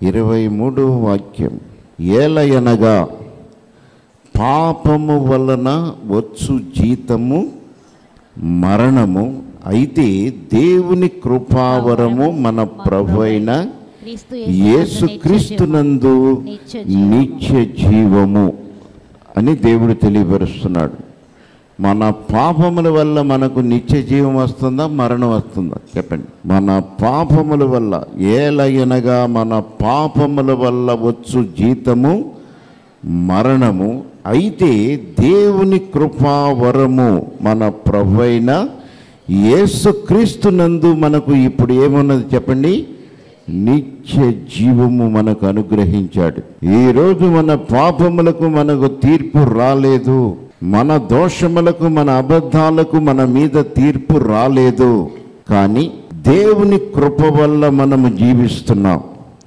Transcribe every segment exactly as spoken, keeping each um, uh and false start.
ఇరవై మూడో వాక్యం. ఏలయనగా పాపము వలన వచ్చు జీతము మరణము, అయితే దేవుని కృపావరము మన ప్రభువైన యేసుక్రీస్తునందు నిత్య జీవము అని దేవుడు తెలియపరుస్తున్నాడు. మన పాపముల వల్ల మనకు నిత్య జీవం వస్తుందా, మరణం వస్తుందా? చెప్పండి. మన పాపముల వల్ల, ఏలయనగా మన పాపముల వల్ల వచ్చు జీతము మరణము, అయితే దేవుని కృపావరము మన ప్రభువైన యేసుక్రీస్తునందు మనకు ఇప్పుడు ఏమున్నది చెప్పండి? నిత్య జీవము మనకు అనుగ్రహించాడు. ఈరోజు మన పాపములకు మనకు తీర్పు రాలేదు, మన దోషములకు మన అబద్ధాలకు మన మీద తీర్పు రాలేదు, కానీ దేవుని కృప వల్ల మనము జీవిస్తున్నాం.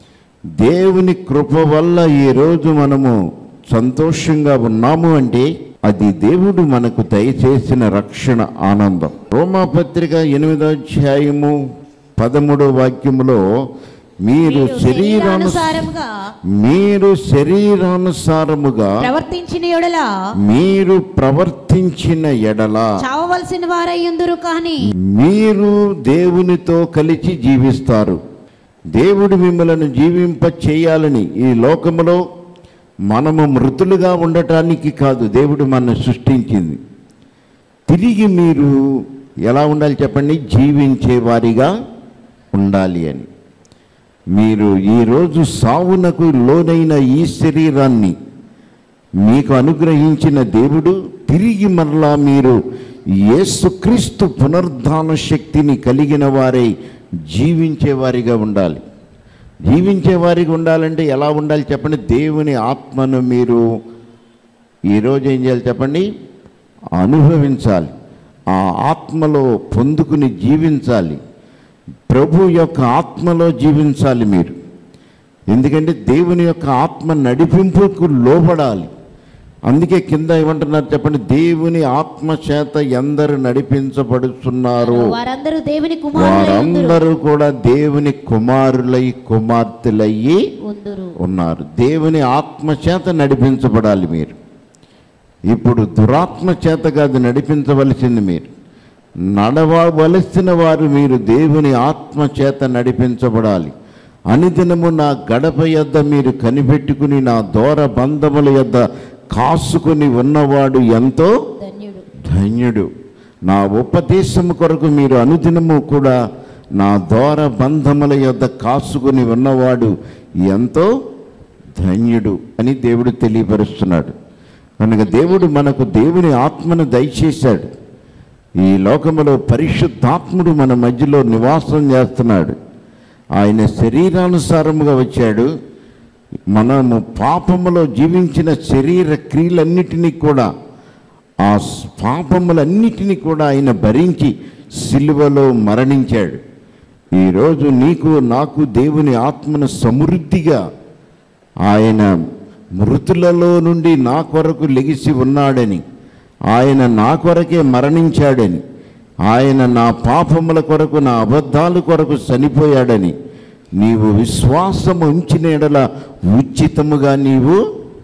దేవుని కృప వల్ల ఈరోజు మనము సంతోషంగా ఉన్నాము అంటే అది దేవుడు మనకు దయచేసిన రక్షణ ఆనందం. రోమాపత్రిక ఎనిమిదో అధ్యాయము పదమూడో వాక్యములో మీరు శరీరానుసారముగా మీరు శరీరానుసారముగా ప్రవర్తించిన ఎడల మీరు ప్రవర్తించిన ఎడల చావవలసిన వారయ్యుందురు, కానీ మీరు దేవునితో కలిసి జీవిస్తారు. దేవుడు మిమ్మల్ని జీవింప చేయాలని, ఈ లోకములో మనము మృతులుగా ఉండటానికి కాదు దేవుడు మనల్ని సృష్టించింది. తిరిగి మీరు ఎలా ఉండాలి చెప్పండి? జీవించే వారిగా ఉండాలి అని. మీరు ఈరోజు సావునకు లోనైన ఈ శరీరాన్ని మీకు అనుగ్రహించిన దేవుడు తిరిగి మరలా మీరు యేసుక్రీస్తు పునరుద్ధాన శక్తిని కలిగిన వారై జీవించేవారిగా ఉండాలి. జీవించేవారిగా ఉండాలంటే ఎలా ఉండాలి చెప్పండి? దేవుని ఆత్మను మీరు ఈరోజు ఏం చేయాలి చెప్పండి? అనుభవించాలి. ఆ ఆత్మలో పొందుకుని జీవించాలి. ప్రభు యొక్క ఆత్మలో జీవించాలి మీరు. ఎందుకంటే దేవుని యొక్క ఆత్మ నడిపింపుకు లోబడాలి. అందుకే కింద ఏమంటున్నారు చెప్పండి? దేవుని ఆత్మ చేత ఎందరు నడిపించబడుతున్నారు వారందరూ దేవుని వారందరూ కూడా దేవుని కుమారులై కుమార్తెలయ్యి ఉన్నారు. దేవుని ఆత్మ చేత నడిపించబడాలి మీరు. ఇప్పుడు దురాత్మ చేత కాదు నడిపించవలసింది, మీరు నడవవలసిన వారు మీరు దేవుని ఆత్మ చేత నడిపించబడాలి. అనుదినము నా గడప యొద్ద మీరు కనిపెట్టుకుని నా దూర బంధముల యొద్ద కాసుకుని ఉన్నవాడు ఎంతో ధన్యుడు. నా ఉపదేశము కొరకు మీరు అనుదినము కూడా నా దూర బంధముల యొద్ద కాసుకుని ఉన్నవాడు ఎంతో ధన్యుడు అని దేవుడు తెలియపరుస్తున్నాడు. కనుక దేవుడు మనకు దేవుని ఆత్మను దయచేశాడు. ఈ లోకములో పరిశుద్ధాత్ముడు మన మధ్యలో నివాసం చేస్తున్నాడు. ఆయన శరీరానుసారముగా వచ్చాడు. మనము పాపములో జీవించిన శరీర క్రియలన్నిటినీ కూడా, ఆ పాపములన్నిటినీ కూడా ఆయన భరించి సిలువలో మరణించాడు. ఈరోజు నీకు నాకు దేవుని ఆత్మను సమృద్ధిగా ఆయన మృతులలో నుండి నా కొరకు లెగిసి ఉన్నాడని, ఆయన నా కొరకే మరణించాడని, ఆయన నా పాపముల కొరకు నా అబద్ధాల కొరకు చనిపోయాడని నీవు విశ్వాసము ఉంచిన ఎడల ఉచితముగా నీవు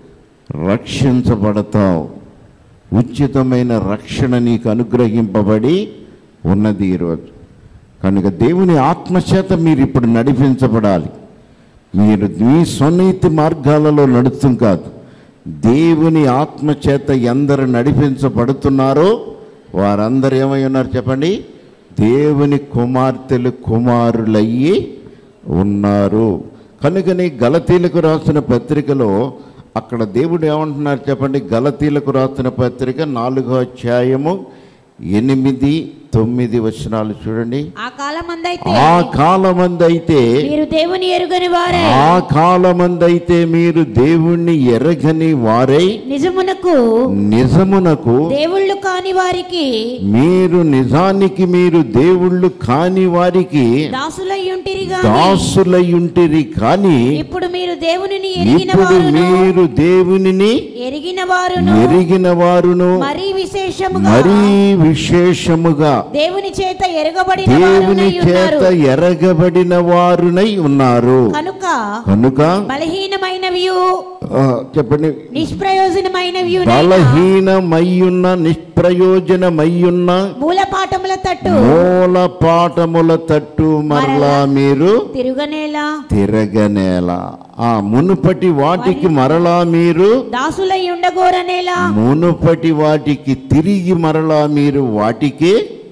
రక్షించబడతావు. ఉచితమైన రక్షణ నీకు అనుగ్రహింపబడి ఉన్నది ఈరోజు. కనుక దేవుని ఆత్మచేత మీరు ఇప్పుడు నడిపించబడాలి. మీరు మీ స్వనీతి మార్గాలలో నడుస్తాం కాదు, దేవుని ఆత్మచేత ఎందరు నడిపించబడుతున్నారో వారందరూ ఏమై ఉన్నారు చెప్పండి? దేవుని కుమార్తెలు కుమారులయ్యి ఉన్నారు. కనుకని గలతీలకు రాసిన పత్రికలో అక్కడ దేవుడు ఏమంటున్నారు చెప్పండి? గలతీలకు రాసిన పత్రిక నాలుగో అధ్యాయము ఎనిమిది తొమ్మిది వచనాలు చూడండి. ఆ కాలమందైతే ఆ కాలమందైతే మీరు దేవుని ఎరుగని వారై ఆ కాలమందైతే మీరు దేవుణ్ణి ఎరగని వారై నిజమునకు నిజమునకు దేవుళ్ళు కాని వారికి మీరు నిజానికి మీరు దేవుళ్ళు కాని వారికి దాసులయ్యుంటిరి గాని దాసులయ్యుంటిరి కానీ ఇప్పుడు మీరు దేవునిని ఎరిగిన ఇప్పుడు వారును మీరు దేవునిని ఎరిగిన వారును ఎరిగిన వారును మరీ విశేషముగా మరీ విశేషముగా దేవుని చేత ఎరగబడిన దేవుని వారునై ఉన్నారు. చేత ఎరగబడిన వారునై ఉన్నారు. కనుక కనుక బలహీనమైనవి ఆ, చెప్పండి. నిష్ప్రయోజనమైనవి బలహీనమయ్యున్న నిష్ప్రయోజనమయ్యున్న మూలపాఠముల తట్టు మూల పాఠముల తట్టు మరలా మీరు తిరుగనేలా తిరగనేలా. ఆ మునుపటి వాటికి మరలా మీరు దాసులై ఉండగోరనేలా మునుపటి వాటికి తిరిగి మరలా మీరు వాటికి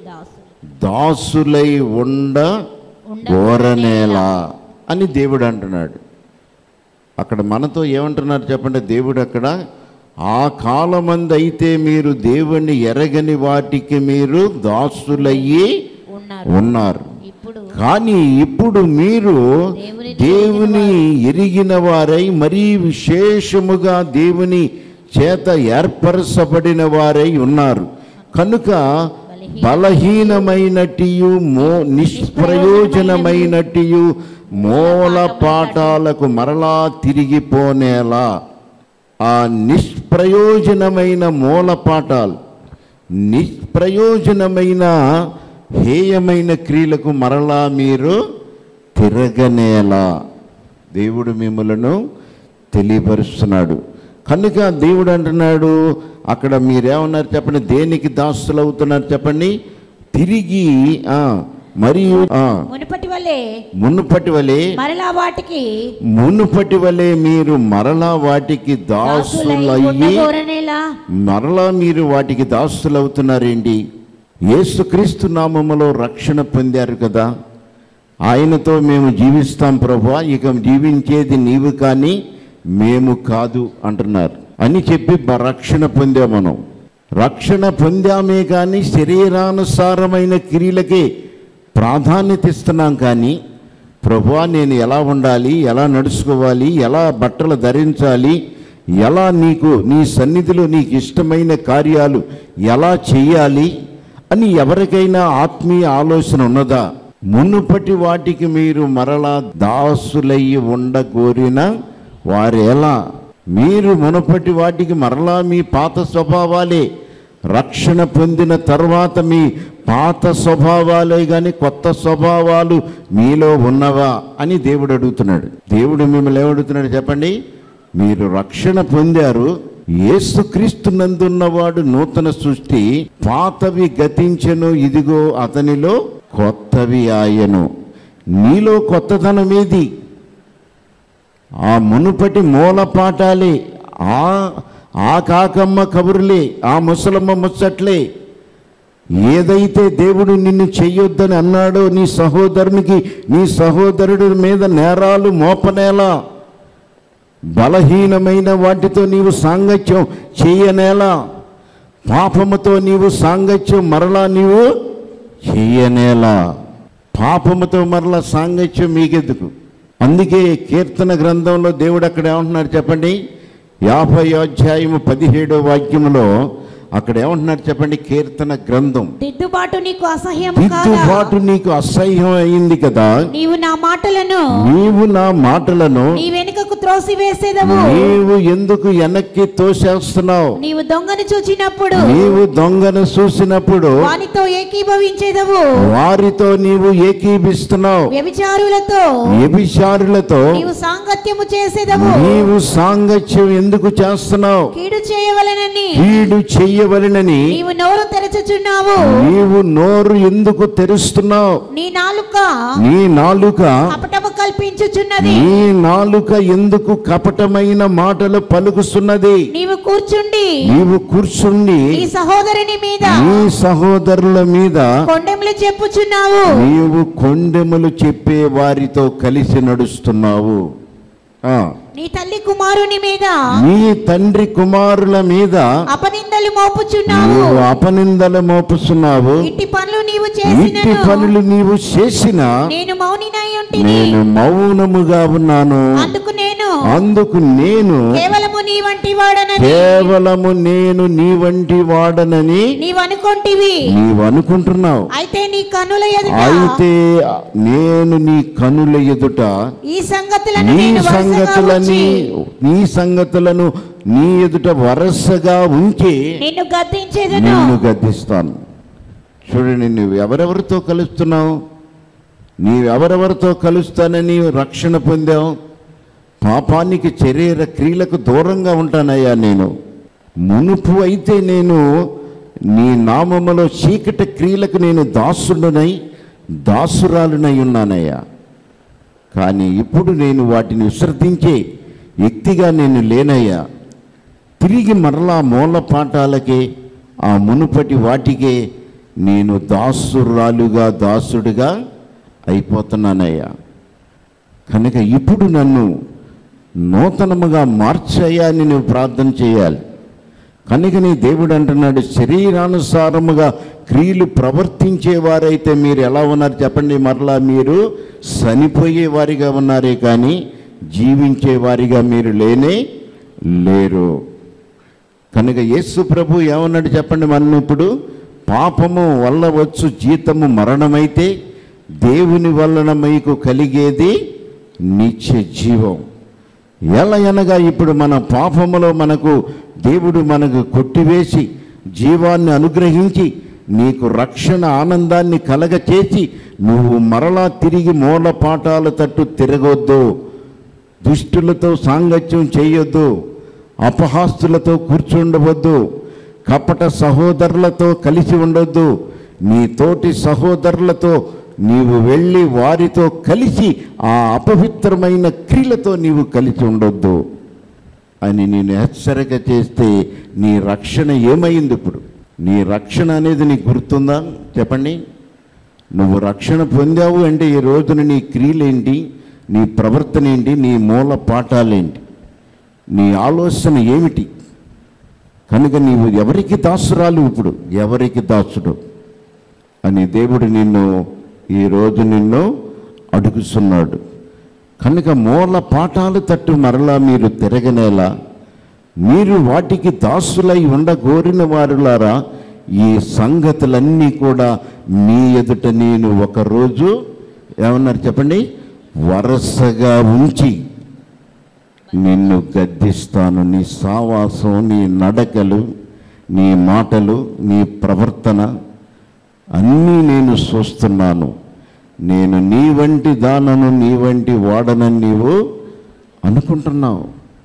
దాసులై ఉండ గోరనేలా అని దేవుడు అంటున్నాడు. అక్కడ మనతో ఏమంటున్నారు చెప్పండి. దేవుడు అక్కడ ఆ కాలమందు అయితే మీరు దేవుణ్ణి ఎరగని వాటికి మీరు దాసులయ్యి ఉన్నారు. కానీ ఇప్పుడు మీరు దేవుని ఎరిగిన వారై మరీ విశేషముగా దేవుని చేత ఏర్పరచబడిన వారై ఉన్నారు. కనుక బలహీనమైనటియు మో నిష్ప్రయోజనమైనటియు మూల పాఠాలకు మరలా తిరిగిపోనేలా. ఆ నిష్ప్రయోజనమైన మూల పాఠాలు, నిష్ప్రయోజనమైన హేయమైన క్రియలకు మరలా మీరు తిరగనేలా దేవుడు మిమ్మలను తెలియపరుస్తున్నాడు. కనుక దేవుడు అంటున్నాడు అక్కడ మీరేమన్నారు చెప్పండి. దేనికి దాసులు అవుతున్నారు చెప్పండి. తిరిగి ఆ మరియు మునుపటి వలె మునుపటి వలె మరలా వాటికి మునుపటి వలె మీరు మరలా వాటికి దాసులయ్యి మరలా మీరు వాటికి దాసులు అవుతున్నారేంటి? యేసుక్రీస్తు నామములో రక్షణ పొందారు కదా. ఆయనతో మేము జీవిస్తాం ప్రభువా, ఇక జీవించేది నీవు కానీ మేము కాదు అంటున్నారు అని చెప్పి రక్షణ పొందాం. మనం రక్షణ పొందామే కానీ శరీరానుసారమైన క్రియలకే ప్రాధాన్యత ఇస్తున్నాం. కానీ ప్రభువా నేను ఎలా ఉండాలి, ఎలా నడుచుకోవాలి, ఎలా బట్టలు ధరించాలి, ఎలా నీకు నీ సన్నిధిలో నీకు ఇష్టమైన కార్యాలు ఎలా చేయాలి అని ఎవరికైనా ఆత్మీయ ఆలోచన ఉన్నదా? మునుపటి వాటికి మీరు మరలా దాసులయ్యి ఉండగోరిన వారెలా? మీరు మునుపటి వాటికి మరలా మీ పాత స్వభావాలే, రక్షణ పొందిన తర్వాత మీ పాత స్వభావాలే కానీ కొత్త స్వభావాలు మీలో ఉన్నవా అని దేవుడు అడుగుతున్నాడు. దేవుడు మిమ్మల్ని ఏమడుగుతున్నాడు చెప్పండి. మీరు రక్షణ పొందారు, యేసుక్రీస్తు నందున్నవాడు నూతన సృష్టి, పాతవి గతించెను, ఇదిగో అతనిలో కొత్తవి ఆయను. నీలో కొత్తదనం ఏది? ఆ మునుపటి మూల పాఠాలే, ఆ ఆ కాకమ్మ కబుర్లే, ఆ ముసలమ్మ ముచ్చట్లే. ఏదైతే దేవుడు నిన్ను చెయ్యొద్దని అన్నాడో నీ సహోదరునికి, నీ సహోదరుడి మీద నేరాలు మోపనేలా, బలహీనమైన వాటితో నీవు సాంగత్యం చెయ్యనేలా, పాపముతో నీవు సాంగత్యం మరలా నీవు చెయ్యనేలా. పాపముతో మరలా సాంగత్యం మీకెందుకు? అందుకే కీర్తన గ్రంథంలో దేవుడు అక్కడ ఏమంటున్నారు చెప్పండి. యాభై అధ్యాయము పదిహేడో వాక్యములో అక్కడ ఏమంటున్నారు చెప్పండి. కీర్తన గ్రంథం దిద్దుబాటు నీకు అసహ్యం దిద్దుబాటు నీకు అసహ్యం అయింది కదా. నీవు నా మాటలను నీవు నా మాటలను నీ వెనుకకు త్రోసివేసేదవు. నీవు ఎందుకు వెనక్కి తోసేస్తున్నావు? నీవు దొంగను చూచినప్పుడు నీవు దొంగను చూసినప్పుడు వానితో ఏకీభవించేదవు. వారితో నీవు ఏకీభిస్తున్నావు. వ్యభిచారులతో వ్యభిచారులతో నీవు సాంగత్యము చేసేదవు. నీవు సాంగత్యం ఎందుకు చేస్తున్నావు? కీడు చేయవలెనని కీడు చెయ్యవలెనని నీవు నోరు తెరచుచున్నావు. నీవు నోరు ఎందుకు తెరుస్తున్నావు? నీ నాలుక నీ నాలుక కపటము కల్పించుచున్నది. నీ నాలుక ఎందుకు కపటమైన మాటలు పలుకుతున్నది? నీవు కూర్చుండి నీవు కూర్చుండి నీ సహోదరుని మీద నీ సహోదరుల మీద కొండెములు చెప్పుచున్నావు. నీవు కొండెములు చెప్పే వారితో కలిసి నడుస్తున్నావు. ఆ నీ తల్లి కుమారుని మీద నీ తండ్రి కుమారుల మీద అపనిందలు అపనిందలు మోపుచున్నావు. నీవు అపనిందలు మోపుచున్నావు. ఇట్టి పనులు నీవు ఇట్టి చేసినను పనులు నీవు చేసిన నేను మౌనినై ఉంటిని. నేను మౌనముగా ఉన్నాను. అందుకు నేను అందుకు నేను కేవలము నీ వంటి వాడనని కేవలము నేను నీ వంటి వాడనని నీవు అనుకొంటివి. నీవు అనుకుంటున్నావు. అయితే నీ కన్నుల ఎదుట అయితే నేను నీ కనుల ఎదుట ఈ సంగతులను నీ నేను వరుసగా సంగతులని ఉంచి నీ సంగతులను నీ ఎదుట వరసగా ఉంచి నిన్ను గద్దించేదను. నిన్ను గద్దిస్తాను. చూడండి, నువ్వు ఎవరెవరితో కలుస్తున్నావు? నీవెవరెవరితో కలుస్తానని రక్షణ పొందావు? పాపానికి శరీర క్రియలకు దూరంగా ఉంటానయ్యా. నేను మునుపు అయితే నేను నీ నామములో చీకటి క్రియలకు నేను దాసుడునై దాసురాలునై ఉన్నానయ్యా. కానీ ఇప్పుడు నేను వాటిని విసర్జించే వ్యక్తిగా నేను లేనయ్యా. తిరిగి మరలా మూల పాఠాలకే ఆ మునుపటి వాటికే నేను దాసురాలుగా దాసుడిగా అయిపోతున్నానయ్యా. కనుక ఇప్పుడు నన్ను నూతనముగా మార్చయ్యా అని నువ్వు ప్రార్థన చేయాలి. కనుక నీ దేవుడు అంటున్నాడు, శరీరానుసారముగా క్రియలు ప్రవర్తించేవారైతే మీరు ఎలా ఉన్నారు చెప్పండి? మరలా మీరు చనిపోయేవారిగా ఉన్నారే కానీ జీవించేవారిగా మీరు లేనే లేరు. కనుక యేసు ప్రభు ఏమన్నాడు చెప్పండి? మనం ఇప్పుడు పాపము వల్ల వచ్చు జీతము మరణమైతే దేవుని వలన మీకు కలిగేది నిత్య జీవం. ఎలా అనగా ఇప్పుడు మన పాపములో మనకు దేవుడు మనకు కొట్టివేసి జీవాన్ని అనుగ్రహించి నీకు రక్షణ ఆనందాన్ని కలగచేసి నువ్వు మరలా తిరిగి మూల పాఠాల తట్టు తిరగొద్దు, దుష్టులతో సాంగత్యం చేయొద్దు, అపహాస్తులతో కూర్చుండవద్దు, కపట సహోదరులతో కలిసి ఉండొద్దు, నీ తోటి సహోదరులతో నీవు వెళ్ళి వారితో కలిసి ఆ అపవిత్రమైన క్రియలతో నీవు కలిసి ఉండొద్దు అని నేను హెచ్చరిక చేస్తే నీ రక్షణ ఏమైంది? ఇప్పుడు నీ రక్షణ అనేది నీకు గుర్తుందా చెప్పండి? నువ్వు రక్షణ పొందావు అంటే ఈ రోజున నీ క్రియలేంటి, నీ ప్రవర్తన ఏంటి, నీ మూల పాఠాలేంటి, నీ ఆలోచన ఏమిటి? కనుక నీవు ఎవరికి దాసురాలు? ఇప్పుడు ఎవరికి దాసుడు అని దేవుడు నిన్ను ఈరోజు నిన్ను అడుగుతున్నాడు. కనుక మూల పాఠాలు తట్టు మరలా మీరు తిరగనేలా మీరు వాటికి దాసులై ఉండగోరిన వారులారా, ఈ సంగతులన్నీ కూడా మీ ఎదుట నేను ఒకరోజు ఏమన్నారు చెప్పండి? వరసగా ఉంచి నిన్ను గద్దిస్తాను. నీ సావాసం, నీ నడకలు, నీ మాటలు, నీ ప్రవర్తన అన్నీ నేను చూస్తున్నాను. నేను నీ వంటి దానను, నీ వంటి వాడనని నీవు అనుకుంటున్నావు.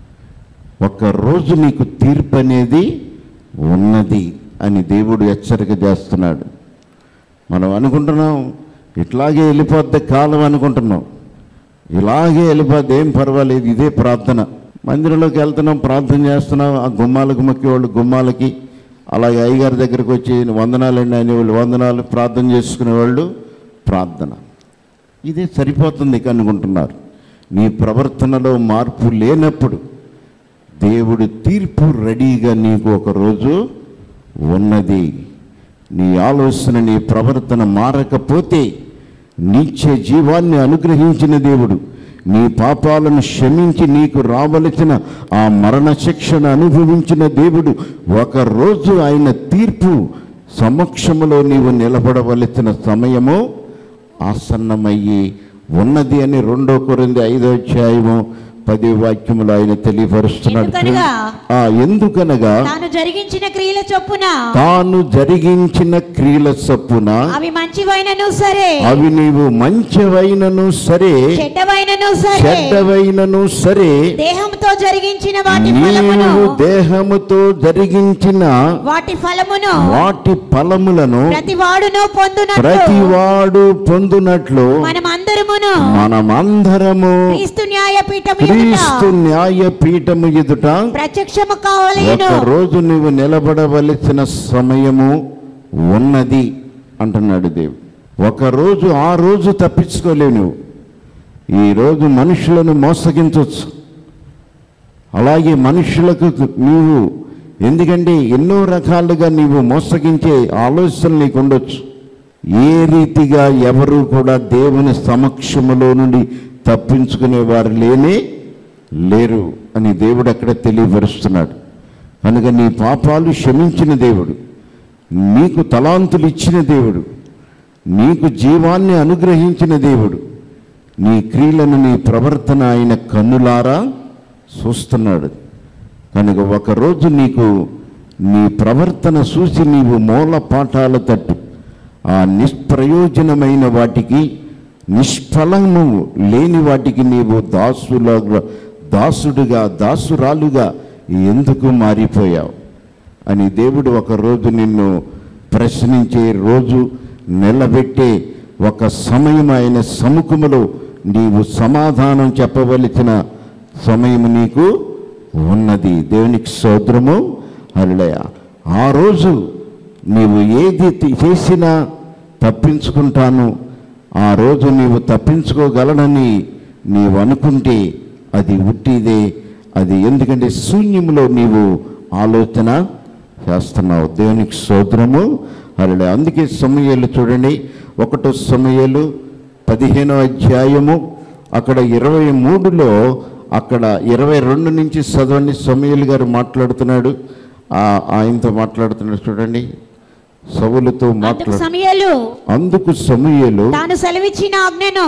ఒక్కరోజు నీకు తీర్పు అనేది ఉన్నది అని దేవుడు హెచ్చరిక చేస్తున్నాడు. మనం అనుకుంటున్నాం ఇట్లాగే వెళ్ళిపోద్ది కాలం అనుకుంటున్నాం, ఇలాగే వెళ్ళిపోద్ది ఏం పర్వాలేదు, ఇదే ప్రార్థన. మందిరంలోకి వెళ్తున్నాం, ప్రార్థన చేస్తున్నాం, ఆ గుమ్మాలకు మొక్కేవాళ్ళు గుమ్మాలకి, అలాగే అయ్యగారి దగ్గరికి వచ్చి వందనాలండి అనేవాళ్ళు వందనాలు, ప్రార్థన చేసుకునేవాళ్ళు ప్రార్థన. ఇదే సరిపోతుంది అనుకుంటున్నారు. నీ ప్రవర్తనలో మార్పు లేనప్పుడు దేవుడి తీర్పు రెడీగా నీకు ఒకరోజు ఉన్నది. నీ ఆలోచన, నీ ప్రవర్తన మారకపోతే నిత్య జీవాన్ని అనుగ్రహించిన దేవుడు, నీ పాపాలను క్షమించి నీకు రావలసిన ఆ మరణ శిక్షను అనుభవించిన దేవుడు ఒకరోజు ఆయన తీర్పు సమక్షములో నీవు నిలబడవలసిన సమయము ఆసన్నమయ్యి ఉన్నది అని రెండో కొరింథీ ఐదో అధ్యాయము పది వాక్యములు ఆయన తెలియపరుస్తున్నాడు. ఆ ఎందుకనగా తాను జరిగించిన క్రియల చొప్పున తాను జరిగించిన క్రియల చొప్పున అవి మంచివైనను సరే, అవి నీవు మంచివైనను సరే, చెడ్డవైనను సరే, చెడ్డవైనను సరే, దేహముతో జరిగించిన వాటి ఫలమును, నీవు దేహముతో జరిగించిన వాటి ఫలమును, వాటి ఫలములను ప్రతివాడును పొందునట్లు, ప్రతివాడు పొందునట్లు మనమందరమును మనమందరము క్రీస్తు న్యాయపీఠము క్రీస్తు న్యాయపీఠము ఎదుట ప్రత్యక్షము కావలెను. ఒక రోజు నువ్వు నిలబడవలసిన సమయము ఉన్నది అంటున్నాడు దేవుడు. ఒకరోజు ఆ రోజు తప్పించుకోలేవు. నువ్వు ఈరోజు మనుషులను మోసగించవచ్చు, అలాగే మనుషులకు నీవు ఎందుకంటే ఎన్నో రకాలుగా నీవు మోసగించే ఆలోచనలు నీకు ఉండొచ్చు. ఏ రీతిగా ఎవరు కూడా దేవుని సమక్షములో నుండి తప్పించుకునేవారు లేనే లేరు అని దేవుడు అక్కడ తెలియపరుస్తున్నాడు. కనుక నీ పాపాలు క్షమించిన దేవుడు, నీకు తలాంతులు ఇచ్చిన దేవుడు, నీకు జీవాన్ని అనుగ్రహించిన దేవుడు, నీ క్రియలను నీ ప్రవర్తన ఆయన కన్నులారా చూస్తున్నాడు. కనుక ఒకరోజు నీకు నీ ప్రవర్తన చూసి నీవు మూల పాఠాల తట్టు ఆ నిష్ప్రయోజనమైన వాటికి, నిష్ఫలము లేని వాటికి నీవు దాసులుగా దాసుడుగా దాసురాలుగా ఎందుకు మారిపోయావు అని దేవుడు ఒకరోజు నిన్ను ప్రశ్నించే రోజు, నిలబెట్టే ఒక సమయం ఆయన సముఖములో నీవు సమాధానం చెప్పవలసిన సమయం నీకు ఉన్నది. దేవునికి స్తోత్రము. హల్లెలూయా. ఆ రోజు నీవు ఏది చేసినా తప్పించుకుంటాను, ఆ రోజు నీవు తప్పించుకోగలనని నీవు అనుకుంటే అది ఉట్టిదే. అది ఎందుకంటే శూన్యంలో నీవు ఆలోచన చేస్తున్నావు. దేవునికి స్తోత్రము. హల్లెలూయా. అందుకే సమూయేలు చూడండి, ఒకటో సమూయేలు పదిహేనో అధ్యాయము అక్కడ ఇరవై మూడులో అక్కడ ఇరవై రెండు నుంచి చదవండి. సమూయేలు గారు మాట్లాడుతున్నాడు, ఆయనతో మాట్లాడుతున్నాడు. చూడండి, సౌలుతో మాట్లాడు. సమూయేలు అందుకు సమూయేలు తాను సెలవిచ్చిన ఆజ్ఞను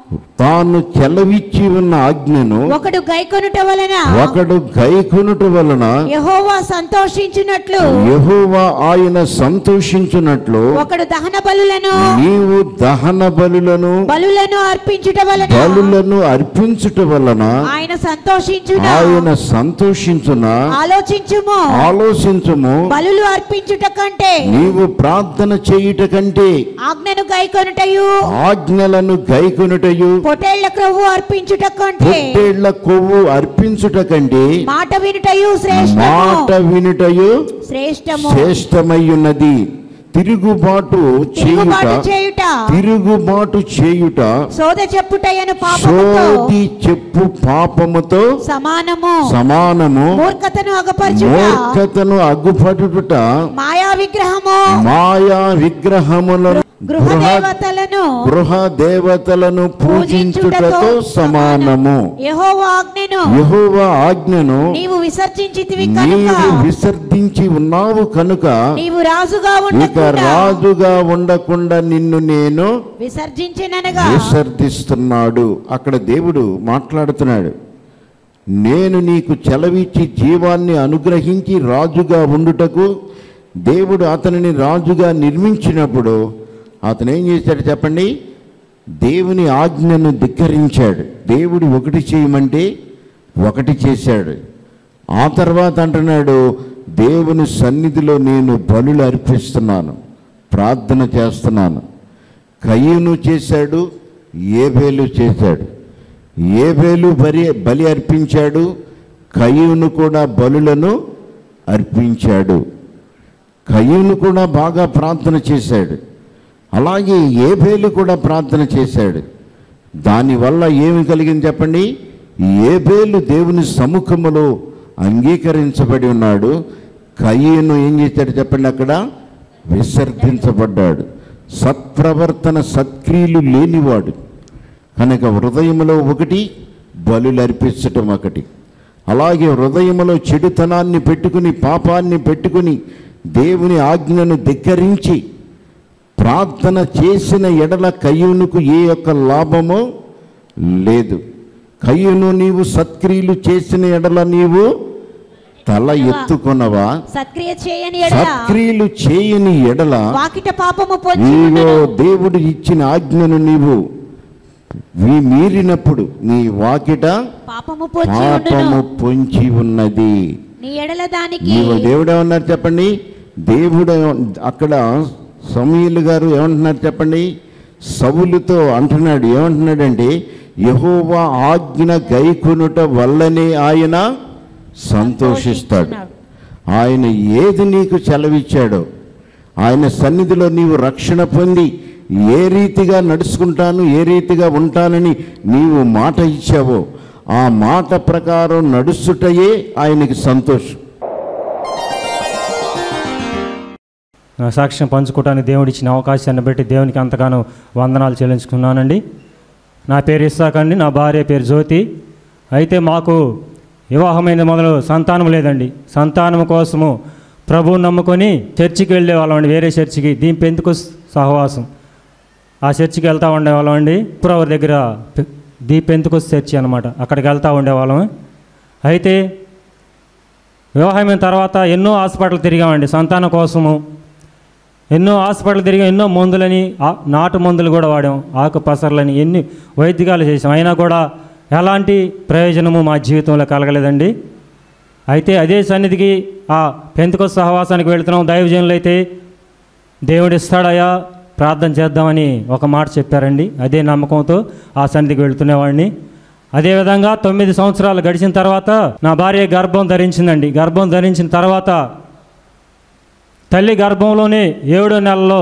తాను చెలవిచ్చి ఉన్న ఆజ్ఞను ఒకడు గైకొనుట వలన ఒకడు గైకొనుట వలన యెహోవా సంతోషించునట్లు యెహోవా ఆయన సంతోషించునట్లు ఒకడు దహన బలులను నీవు దహన బలులను బలులను అర్పించుట వలన బలులను అర్పించుట వలన ఆయన సంతోషించున ఆయన సంతోషించున ఆలోచించుము ఆలోచించుము బలులు అర్పించుట కంటే నీవు ప్రార్థన చేయుట కంటే ఆజ్ఞను గైకొనుటయు ఆజ్ఞలను గైకొనుటయు పొట్టేళ్ల క్రొవ్వు అర్పించుట కంటే పొట్టేళ్ల కొవ్వు అర్పించుట కంటే మాట వినుటయు శ్రేష్టము మాట వినుటయు శ్రేష్టము శ్రేష్టమై ఉన్నది. తిరుగుబాటు చేయుట చేయుట తిరుగుబాటు చేయుట సోద చెప్పుటయను పాపముతో సోది చెప్పు పాపముతో సమానము సమానము. మూర్ఖతను అగపరచుట మూర్ఖతను అగ్గుపడుట మాయా విగ్రహము మాయా విగ్రహములను గృహ దేవతలను గృహ దేవతలను పూజించుటతో సమానము. యెహోవా ఆజ్ఞను యెహోవా ఆజ్ఞను నీవు విసర్జించితివి కనుక నీవు విసర్జించి ఉన్నావు కనుక నీవు రాజుగా ఇక ఉండకుండా రాజుగా ఉండకుండా నిన్ను నేను విసర్జించిననగా విసర్జిస్తున్నాడు. అక్కడ దేవుడు మాట్లాడుతున్నాడు. నేను నీకు చెలవిచ్చి జీవాన్ని అనుగ్రహించి రాజుగా ఉండుటకు దేవుడు అతనిని రాజుగా నిర్మించినప్పుడు అతను ఏం చేశాడు చెప్పండి? దేవుని ఆజ్ఞను ధిక్కరించాడు. దేవుడు ఒకటి చేయమంటే ఒకటి చేశాడు. ఆ తర్వాత అంటున్నాడు, దేవుని సన్నిధిలో నేను బలులు అర్పిస్తున్నాను, ప్రార్థన చేస్తున్నాను. కయీను చేశాడు, ఏబేలు చేశాడు. ఏబేలు బలి బలి అర్పించాడు, కయీను కూడా బలులను అర్పించాడు. కయీను కూడా బాగా ప్రార్థన చేశాడు, అలాగే ఏబేలు కూడా ప్రార్థన చేశాడు. దానివల్ల ఏమి కలిగింది చెప్పండి? ఏబేలు దేవుని సముఖములో అంగీకరించబడి ఉన్నాడు, కయీను ఏం చేశాడు చెప్పండి? అక్కడ విసర్జించబడ్డాడు. సత్ప్రవర్తన సత్క్రియలు లేనివాడు కనుక హృదయంలో ఒకటి, బలులు అర్పించటం ఒకటి. అలాగే హృదయంలో చెడుతనాన్ని పెట్టుకుని, పాపాన్ని పెట్టుకుని దేవుని ఆజ్ఞను ధిక్కరించి ప్రార్థన చేసిన ఎడల కయ్యూనుకు ఏ యొక్క లాభమో లేదు. కయ్యూను నీవు సత్క్రియలు చేసిన ఎడల నీవు తల ఎత్తుకొనవా? సత్క్రియ చేయని ఎడల సత్క్రియలు చేయని ఎడల వాకిట పాపము పొంచి నీవు దేవుడు ఇచ్చిన ఆజ్ఞను నీవు మీరినప్పుడు నీ వాకిట పాపము పొంచి పాపము పొంచి ఉన్నది. నీ ఎడల దానికి నీవు దేవుడు ఏమన్నారు చెప్పండి? దేవుడు అక్కడ సమూయేలు గారు ఏమంటున్నారు చెప్పండి? సౌలుతో అంటున్నాడు, ఏమంటున్నాడంటే యెహోవా ఆజ్ఞ గైకొనుట వల్లనే ఆయన సంతోషిస్తాడు. ఆయన ఏది నీకు సెలవిచ్చాడో, ఆయన సన్నిధిలో నీవు రక్షణ పొంది ఏ రీతిగా నడుచుకుంటాను, ఏ రీతిగా ఉంటానని నీవు మాట ఇచ్చావో ఆ మాట ప్రకారం నడుచుటయే ఆయనకి సంతోషం. నా సాక్ష్యం పంచుకోవడానికి దేవుడు ఇచ్చిన అవకాశాన్ని బట్టి దేవునికి అంతగానో వందనాలు చెల్లించుకున్నానండి. నా పేరు ఇస్సాక్ అండి, నా భార్య పేరు జ్యోతి. అయితే మాకు వివాహమైన మొదలు సంతానం లేదండి. సంతానం కోసము ప్రభువుని నమ్ముకొని చర్చికి వెళ్ళే వాళ్ళం అండి, వేరే చర్చికి, దీని పెంతెకొస్తు సహవాసం. ఆ చర్చికి వెళ్తూ ఉండేవాళ్ళం అండి. పురవర్ దగ్గర దీ పెంతెకొస్తు చర్చి అనమాట, అక్కడికి వెళ్తూ ఉండేవాళ్ళం. అయితే వివాహమైన తర్వాత ఎన్నో హాస్పిటల్ తిరిగామండి సంతానం కోసము. ఎన్నో హాస్పిటల్ తిరిగాం, ఎన్నో మందులని, నాటు మందులు కూడా వాడాం, ఆకు పసర్లని, ఎన్ని వైద్యాలు చేసాం. అయినా కూడా ఎలాంటి ప్రయోజనము మా జీవితంలో కలగలేదండి. అయితే అదే సన్నిధికి ఆ పెంతెకొస్తు సహవాసానికి వెళుతున్నాం. దైవజనులు అయితే దేవుడు ఇస్తాడయ్యా, ప్రార్థన చేద్దామని ఒక మాట చెప్పారండి. అదే నమ్మకంతో ఆ సన్నిధికి వెళుతునేవాడిని. అదేవిధంగా తొమ్మిది సంవత్సరాలు గడిచిన తర్వాత నా భార్య గర్భం ధరించిందండి. గర్భం ధరించిన తర్వాత తల్లి గర్భంలోనే ఏడో నెలలో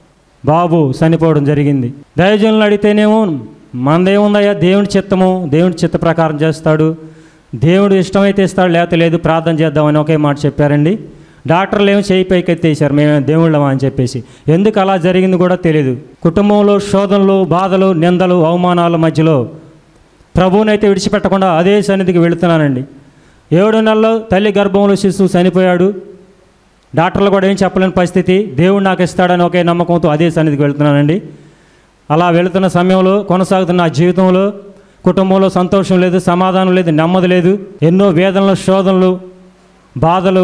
బాబు చనిపోవడం జరిగింది. దైవజనులు అడిగితేనేమో మనదేముందయ్యా, దేవుని చిత్తము, దేవుని చిత్త ప్రకారం చేస్తాడు, దేవుడు ఇష్టమైతే ఇస్తాడు, లేకపోతే లేదు, ప్రార్థన చేద్దామని ఒకే మాట చెప్పారండి. డాక్టర్లు ఏమో చేయి పైకి ఎత్తేసారు, మేము దేవుళ్ళమా అని చెప్పేసి. ఎందుకు అలా జరిగింది కూడా తెలియదు. కుటుంబంలో శోధనలు, బాధలు, నిందలు, అవమానాల మధ్యలో ప్రభువునైతే విడిచిపెట్టకుండా అదే సన్నిధికి వెళుతున్నానండి. ఏడు నెలల్లో తల్లి గర్భంలో శిశువు చనిపోయాడు. డాక్టర్లు కూడా ఏం చెప్పలేని పరిస్థితి. దేవుడు నాకు ఇస్తాడని ఒకే నమ్మకంతో అదే సన్నిధికి వెళుతున్నానండి. అలా వెళుతున్న సమయంలో కొనసాగుతున్న నా జీవితంలో కుటుంబంలో సంతోషం లేదు, సమాధానం లేదు, నెమ్మది లేదు. ఎన్నో వేదనలు, శోధనలు, బాధలు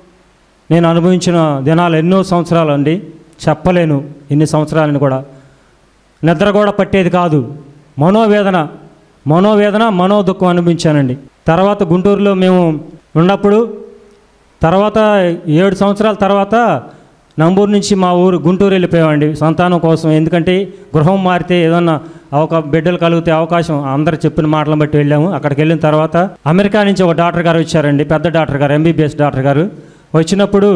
నేను అనుభవించిన దినాలు ఎన్నో సంవత్సరాలు అండి, చెప్పలేను ఎన్ని సంవత్సరాలని కూడా. నిద్ర కూడా పట్టేది కాదు. మనోవేదన మనోవేదన మనో దుఃఖం అనిపించానండి. తర్వాత గుంటూరులో మేము ఉన్నప్పుడు, తర్వాత ఏడు సంవత్సరాల తర్వాత నంబూరు నుంచి మా ఊరు గుంటూరు వెళ్ళిపోయామండి సంతానం కోసం. ఎందుకంటే గృహం మారితే ఏదన్నా ఒక బిడ్డలు కలిగితే అవకాశం, అందరు చెప్పిన మాటలను బట్టి వెళ్ళాము. అక్కడికి వెళ్ళిన తర్వాత అమెరికా నుంచి ఒక డాక్టర్ గారు వచ్చారండి, పెద్ద డాక్టర్ గారు, ఎంబీబీఎస్ డాక్టర్ గారు. వచ్చినప్పుడు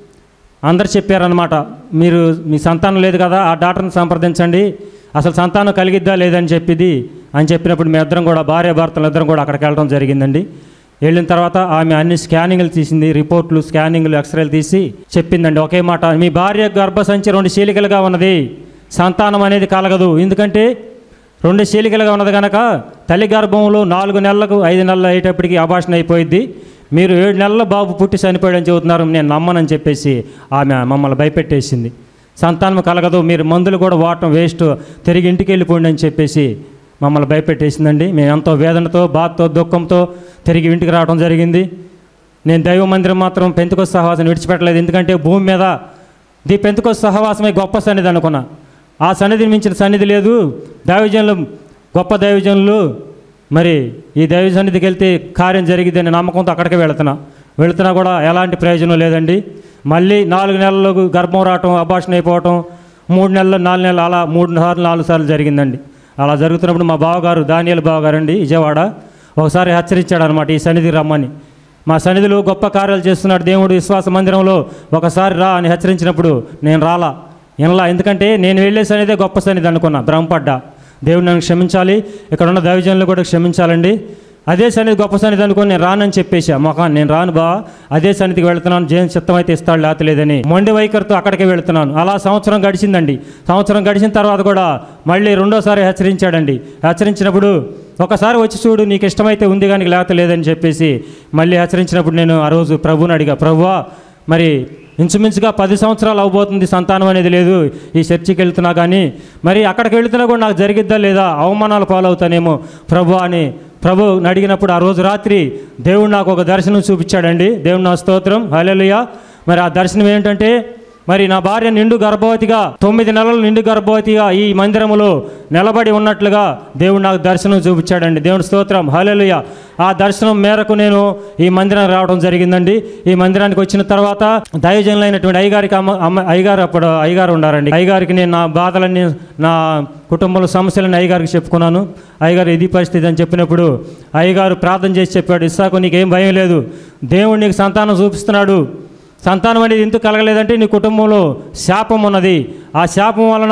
అందరు చెప్పారనమాట, మీరు మీ సంతానం లేదు కదా, ఆ డాక్టర్ని సంప్రదించండి, అసలు సంతానం కలిగిద్దా లేదని చెప్పిది అని చెప్పినప్పుడు మీ ఇద్దరం కూడా, భార్య భర్తలు ఇద్దరం కూడా అక్కడికి వెళ్ళడం జరిగిందండి. వెళ్ళిన తర్వాత ఆమె అన్ని స్కానింగ్లు తీసింది, రిపోర్ట్లు, స్కానింగ్లు, ఎక్స్రేలు తీసి చెప్పిందండి ఒకే మాట, మీ భార్య గర్భసంచి రెండు చీలికలుగా ఉన్నది, సంతానం అనేది కలగదు. ఎందుకంటే రెండు చీలికలుగా ఉన్నది కనుక తల్లి గర్భంలో నాలుగు నెలలకు ఐదు నెలలు అయ్యేటప్పటికి అబార్షన్ అయిపోయింది. మీరు ఏడు నెలల బాబు పుట్టి చనిపోయాడని చెబుతున్నారు, నేను నమ్మనని చెప్పేసి ఆమె మమ్మల్ని భయపెట్టేసింది. సంతానం కలగదు, మీరు మందులు కూడా వాడటం వేస్ట్, తిరిగి ఇంటికి వెళ్ళిపోండి అని చెప్పేసి మమ్మల్ని భయపెట్టేసిందండి. మేము ఎంతో వేదనతో, బాధతో, దుఃఖంతో తిరిగి ఇంటికి రావడం జరిగింది. నేను దైవ మందిరం మాత్రం పెంతెకొస్తు సహవాసం విడిచిపెట్టలేదు. ఎందుకంటే భూమి మీద ది పెంతెకొస్తు సహవాసమే గొప్ప సన్నిధి అనుకున్నా. ఆ సన్నిధిని మించిన సన్నిధి లేదు. దైవజనులు, గొప్ప దైవజనులు, మరి ఈ దైవ సన్నిధికి వెళ్తే కార్యం జరిగిద్దని నమ్మకంతో అక్కడికే వెళుతున్నా. వెళుతున్నా కూడా ఎలాంటి ప్రయోజనం లేదండి. మళ్ళీ నాలుగు నెలలు గర్భం రావటం, అబార్షన్ అయిపోవటం, మూడు నెలలు నాలుగు నెలలు అలా మూడు సార్లు నాలుగు సార్లు జరిగిందండి. అలా జరుగుతున్నప్పుడు మా బావగారు, దానియేలు బావగారు అండి, విజయవాడ, ఒకసారి హెచ్చరించాడు అనమాట, ఈ సన్నిధికి రమ్మని. మా సన్నిధిలో గొప్ప కార్యాలు చేస్తున్నాడు దేవుడు, విశ్వాస మందిరంలో ఒకసారి రా అని హెచ్చరించినప్పుడు నేను రాలా, వినలా. ఎందుకంటే నేను వెళ్ళే సన్నిధే గొప్ప సన్నిధి అనుకున్నా, భ్రమపడ్డా. దేవుడు నన్ను క్షమించాలి, ఇక్కడ ఉన్న దైవజనులు కూడా క్షమించాలండి. అదే సన్నిధి గొప్ప సన్నిధి అనుకుని నేను రానని చెప్పేసా మొఖాన్ని, నేను రాను బా, అదే సన్నిధికి వెళుతున్నాను, జైన్ చిత్తం అయితే ఇస్తాడు లేత లేదని మొండి వైఖరితో అక్కడికే వెళుతున్నాను. అలా సంవత్సరం గడిచిందండి. సంవత్సరం గడిచిన తర్వాత కూడా మళ్ళీ రెండోసారి హెచ్చరించాడండి. హెచ్చరించినప్పుడు ఒకసారి వచ్చి చూడు, నీకు ఇష్టమైతే ఉంది కానీ లేత లేదని చెప్పేసి మళ్ళీ హెచ్చరించినప్పుడు నేను ఆ రోజు ప్రభువుని అడిగా, ప్రభువా మరి ఇంచుమించుగా పది సంవత్సరాలు అవబోతుంది, సంతానం అనేది లేదు, ఈ చర్చికి వెళ్తున్నా కానీ మరి అక్కడికి వెళుతున్నా కూడా నాకు జరిగిద్దా లేదా, అవమానాలు పాలవుతానేమో ప్రభు అని ప్రభుని అడిగినప్పుడు ఆ రోజు రాత్రి దేవుడు నాకు ఒక దర్శనం చూపించాడండి. దేవుడు నా స్తోత్రం, హల్లెలూయా. మరి ఆ దర్శనం ఏంటంటే, మరి నా భార్య నిండు గర్భవతిగా, తొమ్మిది నెలలు నిండు గర్భవతిగా ఈ మందిరములో నిలబడి ఉన్నట్లుగా దేవుడు నాకు దర్శనం చూపించాడండి. దేవుని స్తోత్రం, హల్లెలూయా. ఆ దర్శనం మేరకు నేను ఈ మందిరానికి రావడం జరిగిందండి. ఈ మందిరానికి వచ్చిన తర్వాత దైవజనులైనటువంటి అయ్యగారికి అమ్మ అమ్మ అయ్యగారు అప్పుడు అయ్యగారు ఉండారండి. అయ్యగారికి నేను నా బాధలన్నీ, నా కుటుంబంలో సమస్యలని అయ్యగారికి చెప్పుకున్నాను. అయ్యగారు ఇది పరిస్థితి అని చెప్పినప్పుడు అయ్యగారు ప్రార్థన చేసి చెప్పాడు, ఇస్సాకు నీకేం భయం లేదు, దేవుడు నీకు సంతానం చూపిస్తున్నాడు. సంతానం అనేది ఎందుకు కలగలేదంటే నీ కుటుంబంలో శాపం ఉన్నది, ఆ శాపం వలన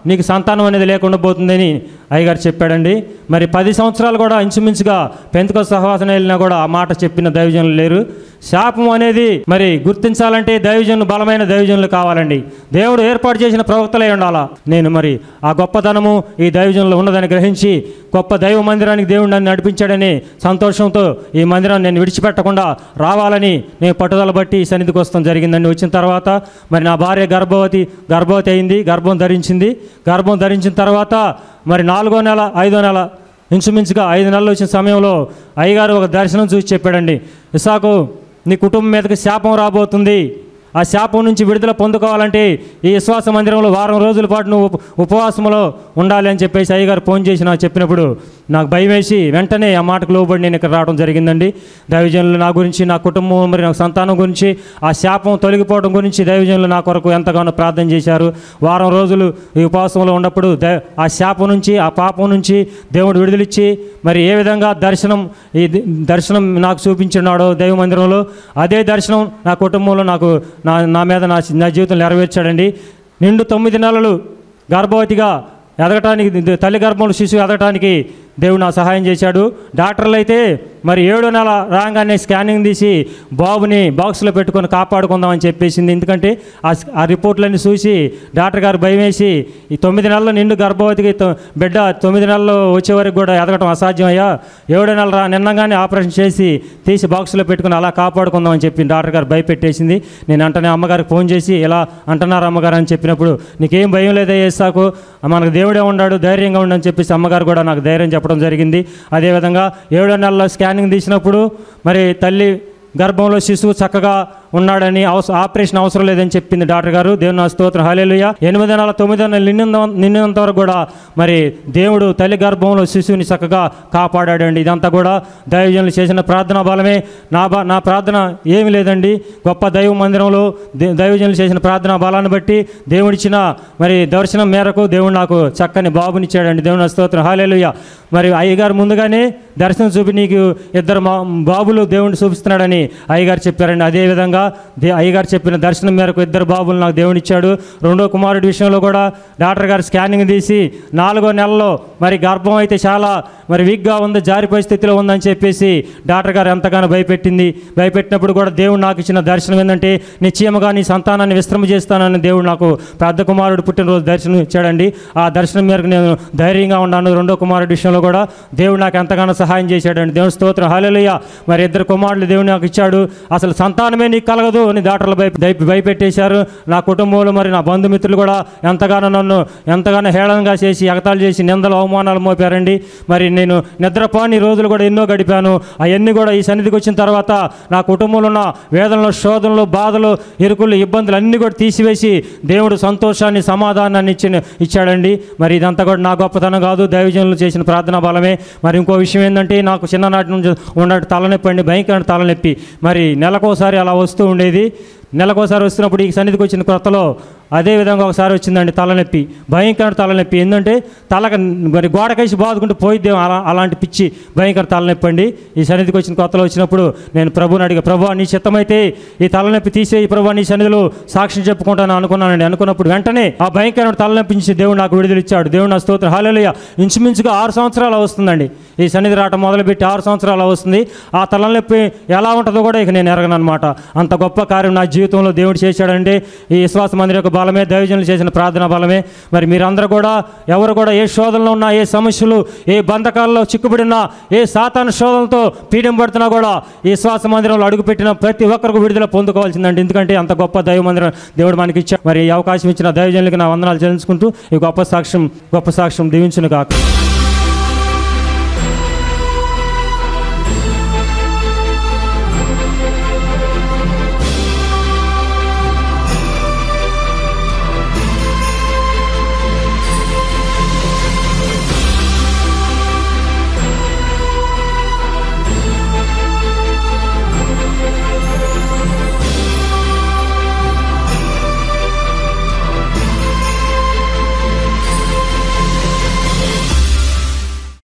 నీకు సంతానం అనేది లేకుండా పోతుందని అయ్యగారు చెప్పాడండి. మరి పది సంవత్సరాలు కూడా ఇంచుమించుగా పెంతెకొస్తు సహవాసన వెళ్ళినా కూడా ఆ మాట చెప్పిన దైవజనులు లేరు. శాపం అనేది మరి గుర్తించాలంటే దైవజనులు, బలమైన దైవజనులు కావాలండి. దేవుడు ఏర్పాటు చేసిన ప్రవక్తలే ఉండాలా. నేను మరి ఆ గొప్పతనము ఈ దైవజనులు ఉన్నదని గ్రహించి గొప్ప దైవ మందిరానికి దేవుడు నన్ను నడిపించాడని సంతోషంతో ఈ మందిరాన్ని నేను విడిచిపెట్టకుండా రావాలని నేను పట్టుదల బట్టి ఈ సన్నిధికి వస్తాం జరిగిందండి. వచ్చిన తర్వాత మరి నా భార్య గర్భవతి గర్భవతి అయింది, గర్భం ధరించింది. గర్భం ధరించిన తర్వాత మరి నాలుగో నెల ఐదో నెల ఇంచుమించుగా ఐదు నెలలు వచ్చిన సమయంలో అయ్యగారు ఒక దర్శనం చూసి చెప్పాడండి, ఇస్సాకు నీ కుటుంబం మీదకి శాపం రాబోతుంది. ఆ శాపం నుంచి విడుదల పొందుకోవాలంటే ఈ విశ్వాస మందిరంలో వారం రోజుల పాటు నువ్వు ఉప ఉపవాసంలో ఉండాలి అని చెప్పేసి అయ్యగారు ఫోన్ చేసి నాకు చెప్పినప్పుడు నాకు భయం వేసి వెంటనే ఆ మాటకు లోబడి నేను ఇక్కడ రావడం జరిగిందండి. దైవజనులు నా గురించి, నా కుటుంబం, మరి నా సంతానం గురించి, ఆ శాపం తొలగిపోవడం గురించి దైవజనులు నా కొరకు ఎంతగానో ప్రార్థన చేశారు. వారం రోజులు ఈ ఉపవాసంలో ఉన్నప్పుడు దై ఆ శాపం నుంచి, ఆ పాపం నుంచి దేవుడు విడుదలిచ్చి మరి ఏ విధంగా దర్శనం ఈ దర్శనం నాకు చూపించున్నాడో దైవ మందిరంలో, అదే దర్శనం నా కుటుంబంలో నాకు నా నా మీద నా నా జీవితం నెరవేర్చాడండి. నిండు తొమ్మిది నెలలు గర్భవతిగా ఎదగటానికి, తల్లి గర్భంలో శిశువు ఎదగటానికి దేవుడు నా సహాయం చేశాడు. డాక్టర్లు అయితే మరి ఏడో నెల రాగానే స్కానింగ్ తీసి బాబుని బాక్స్లో పెట్టుకొని కాపాడుకుందామని చెప్పేసింది. ఎందుకంటే ఆ ఆ రిపోర్ట్లన్నీ చూసి డాక్టర్ గారు భయం వేసి ఈ తొమ్మిది నెలల నిండు గర్భవతికి బిడ్డ తొమ్మిది నెలలు వచ్చే వరకు కూడా ఎదగటం అసాధ్యం అయ్యా, ఏడో నెల రా నిన్నగానే ఆపరేషన్ చేసి తీసి బాక్స్లో పెట్టుకుని అలా కాపాడుకుందామని చెప్పి డాక్టర్ గారు భయపెట్టేసింది. నేను వెంటనే అమ్మగారికి ఫోన్ చేసి ఇలా అంటున్నారు అమ్మగారు అని చెప్పినప్పుడు నీకేం భయం లేదా యేసాకు, మనకు దేవుడే ఉన్నాడు, ధైర్యంగా ఉండని చెప్పేసి అమ్మగారు కూడా నాకు ధైర్యం చెప్పడం జరిగింది. అదేవిధంగా ఏడో నెలలో స్కానింగ్ తీసినప్పుడు మరి తల్లి గర్భంలో శిశువు చక్కగా ఉన్నాడని, అవస ఆపరేషన్ అవసరం లేదని చెప్పింది డాక్టర్ గారు. దేవుని నా స్తోత్రం, హల్లెలూయా. ఎనిమిది నెలల తొమ్మిది నెలలు నిన్న నిన్నంత వరకు కూడా మరి దేవుడు తల్లి గర్భంలో శిశువుని చక్కగా కాపాడాడండి. ఇదంతా కూడా దైవజనులు చేసిన ప్రార్థనా బలమే. నా బా నా ప్రార్థన ఏమి లేదండి, గొప్ప దైవ మందిరంలో దైవజనులు చేసిన ప్రార్థనా బలాన్ని బట్టి దేవుడిచ్చిన మరి దర్శనం మేరకు దేవుడు నాకు చక్కని బాబునిచ్చాడండి. దేవుని నా స్తోత్రం, హల్లెలూయా. మరి అయ్యగారు ముందుగానే దర్శనం చూపి నీకు ఇద్దరు మా బాబులు దేవుడిని చూపిస్తున్నాడని అయ్యగారు చెప్పారండి. అదేవిధంగా దే అయ్యగారు చెప్పిన దర్శనం మేరకు ఇద్దరు బాబులు నాకు దేవుడిచ్చాడు. రెండో కుమారుడి విషయంలో కూడా డాక్టర్ గారు స్కానింగ్ తీసి నాలుగో నెలలో మరి గర్భం అయితే చాలా మరి వీక్గా ఉంది, జారిపోయే స్థితిలో ఉందని చెప్పేసి డాక్టర్ గారు ఎంతగానో భయపెట్టింది. భయపెట్టినప్పుడు కూడా దేవుడు నాకు ఇచ్చిన దర్శనం ఏంటంటే నిశ్చయముగా నీ సంతానాన్ని విశ్రమ చేస్తానని దేవుడు నాకు పెద్ద కుమారుడు పుట్టినరోజు దర్శనం ఇచ్చాడండి. ఆ దర్శనం మేరకు నేను ధైర్యంగా ఉన్నాను. రెండో కుమారుడి విషయంలో కూడా దేవుడు నాకు ఎంతగానో సహాయం చేశాడండి. దేవుని స్తోత్రం, హల్లెలూయా. మరి ఇద్దరు కుమారులు దేవుడు నాకు ఇచ్చాడు. అసలు సంతానమే నీకు కలగదు అని డాక్టర్లు భయ భయపెట్టేశారు. నా కుటుంబంలో మరి నా బంధుమిత్రులు కూడా ఎంతగానో నన్ను ఎంతగానో హేళనగా చేసి ఎగతాళి చేసి నిందలు అవమానాలు మోపారండి. మరి నేను నిద్రపోని రోజులు కూడా ఎన్నో గడిపాను. అవన్నీ కూడా ఈ సన్నిధికి వచ్చిన తర్వాత నా కుటుంబంలో ఉన్న వేదనలు, శోధనలు, బాధలు, ఇరుకులు, ఇబ్బందులు అన్నీ కూడా తీసివేసి దేవుడు సంతోషాన్ని, సమాధానాన్ని ఇచ్చి ఇచ్చాడండి. మరి ఇదంతా కూడా నా గొప్పతనం కాదు, దైవజనులు చేసిన ప్రార్థనా బలమే. మరి ఇంకో విషయం ఏంటంటే నాకు చిన్ననాటి నుంచి ఉన్నట్టు తలనొప్పి అండి, భయంకరమైన తలనొప్పి. మరి నెలకోసారి అలా వస్తూ ఉండేది. నెలకోసారి వస్తున్నప్పుడు ఈ సన్నిధికి వచ్చిన కొత్తలో అదేవిధంగా ఒకసారి వచ్చిందండి తలనొప్పి, భయంకర తలనొప్పి. ఏంటంటే తలక మరి గోడకేసి బాదుకుంటూ పోయిద్దేమో అలా అలాంటి పిచ్చి భయంకర తలనొప్పి అండి. ఈ సన్నిధికి వచ్చిన కొత్తలో వచ్చినప్పుడు నేను ప్రభుని అడిగా, ప్రభు నీ చిత్తమైతే ఈ తలనొప్పి తీసేయి ప్రభు, నీ సన్నిధిలో సాక్ష్యం చెప్పుకుంటాను అనుకున్నానండి. అనుకున్నప్పుడు వెంటనే ఆ భయంకరమైన తలనొప్పి నుంచి దేవుడు నాకు విడుదల ఇచ్చాడు. దేవుడు నా స్తోత్రం, హల్లెలూయా. ఇంచుమించుగా ఆరు సంవత్సరాలు వస్తుందండి ఈ సన్నిధి రావటం మొదలుపెట్టి ఆరు సంవత్సరాలు వస్తుంది. ఆ తలనొప్పి ఎలా ఉంటుందో కూడా ఇక నేను ఎరగను అనమాట. అంత గొప్ప కార్యం నా జీవితంలో దేవుడు చేశాడంటే ఈ విశ్వాస మందిరం యొక్క బలమే, దైవజనులు చేసిన ప్రార్థన బలమే. మరి మీరందరూ కూడా ఎవరు కూడా ఏ శోధనలో ఉన్నా, ఏ సమస్యలు, ఏ బంధకాల్లో చిక్కుబడినా, ఏ సాతాను శోధనలతో పీడింపడుతున్నా కూడా ఈ విశ్వాస మందిరంలో అడుగుపెట్టిన ప్రతి ఒక్కరికి విడుదల పొందుకోవాల్సిందండి. ఎందుకంటే అంత గొప్ప దైవ మందిరం దేవుడు మనకి ఇచ్చాడు. మరి ఈ అవకాశం ఇచ్చిన దైవజనులకి నా వందనాలు చెల్లించుకుంటూ ఈ గొప్ప సాక్ష్యం గొప్ప సాక్ష్యం దీవించును కాక.